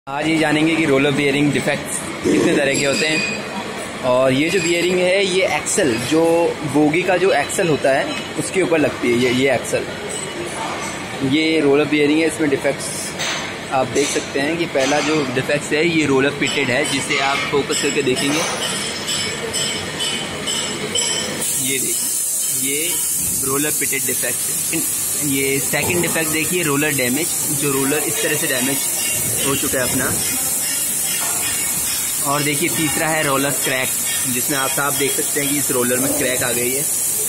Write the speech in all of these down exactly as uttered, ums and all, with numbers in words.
आज ये जानेंगे कि रोलर बियरिंग डिफेक्ट्स कितने तरह के होते हैं। और ये जो बियरिंग है ये एक्सल, जो बोगी का जो एक्सल होता है उसके ऊपर लगती है। ये ये एक्सल, ये रोलर बियरिंग है। इसमें डिफेक्ट्स आप देख सकते हैं कि पहला जो डिफेक्ट्स है ये रोलर पिटेड है, जिसे आप फोकस करके देखेंगे। ये देखिए, ये रोलर पिटेड डिफेक्ट है। ये सेकंड डिफेक्ट देखिए, रोलर डैमेज, जो रोलर इस तरह से डैमेज हो चुका है अपना। और देखिए तीसरा है रोलर क्रैक, जिसमें आप साफ देख सकते हैं कि इस रोलर में क्रैक आ गई है।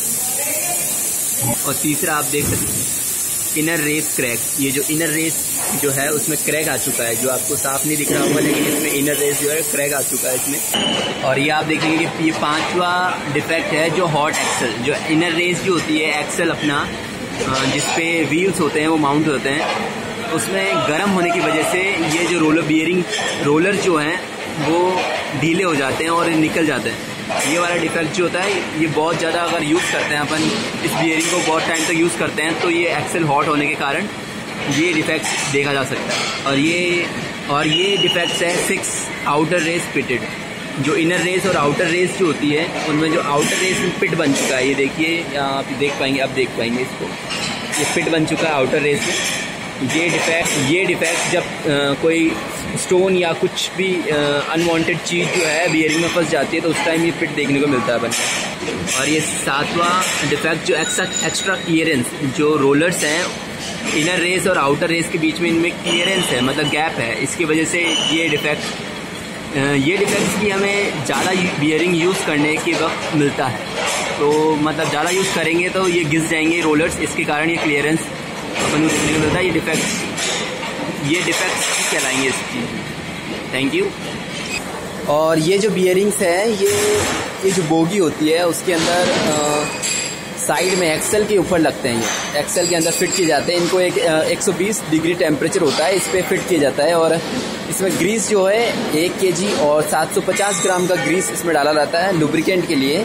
और तीसरा आप देख सकते हैं इनर रेस क्रैक, ये जो इनर रेस जो है उसमें क्रैक आ चुका है, जो आपको साफ नहीं दिख रहा होगा, लेकिन इसमें इनर रेस जो है क्रैक आ चुका है इसमें। और ये आप देखेंगे कि ये पांचवा डिफेक्ट है जो हॉट एक्सल, जो इनर रेस जो होती है एक्सल अपना जिसपे व्हील्स होते हैं वो माउंट होते हैं, उसमें गर्म होने की वजह से ये जो रोलर बियरिंग रोलर जो हैं वो ढीले हो जाते हैं और निकल जाते हैं। ये वाला डिफेक्ट जो होता है ये बहुत ज़्यादा अगर यूज़ करते हैं अपन इस बियरिंग को बहुत टाइम तक यूज़ करते हैं तो ये एक्सल हॉट होने के कारण ये डिफेक्ट देखा जा सकता है। और ये और ये डिफेक्ट्स है सिक्स आउटर रेस पिटेड, जो इनर रेस और आउटर रेस जो होती है उनमें जो आउटर रेस में पिट बन चुका है। ये देखिए, आप देख पाएंगे, आप देख पाएंगे इसको, ये पिट बन चुका है आउटर रेस में। ये डिफेक्ट ये डिफेक्ट जब आ, कोई स्टोन या कुछ भी अनवांटेड चीज़ जो है बियरिंग में फंस जाती है तो उस टाइम ये पिट देखने को मिलता है बनकर। और ये सातवां डिफेक्ट जो एक्स्ट्रा एक्स्ट्रा क्लियरेंस, जो रोलर्स हैं इनर रेस और आउटर रेस के बीच में इनमें क्लियरेंस है, मतलब गैप है, इसकी वजह से ये डिफेक्ट ये डिफेक्ट्स भी हमें ज़्यादा बियरिंग यूज़ करने के वक्त मिलता है। तो मतलब ज़्यादा यूज़ करेंगे तो ये घिस जाएंगे रोलर्स, इसके कारण ये क्लियरेंस अपन यूज़ करने को मिलता है। ये डिफेक्ट्स ये डिफेक्ट्स कहलाएंगे इस चीज़। Thank you. और ये जो बियरिंग्स हैं ये ये जो बोगी होती है उसके अंदर आ, साइड में एक्सल के ऊपर लगते हैं। ये एक्सल के अंदर फिट किए जाते हैं। इनको एक एक सौ बीस डिग्री टेम्परेचर होता है, इस पर फिट किया जाता है। और इसमें ग्रीस जो है एक केजी और सात सौ पचास ग्राम का ग्रीस इसमें डाला जाता है लुब्रिकेंट के लिए।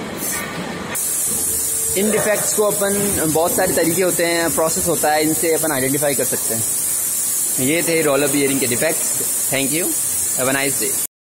इन डिफेक्ट्स को अपन बहुत सारे तरीके होते हैं, प्रोसेस होता है, इनसे अपन आइडेंटिफाई कर सकते हैं। ये थे रोलर बियरिंग के defects. Thank you, have a nice day.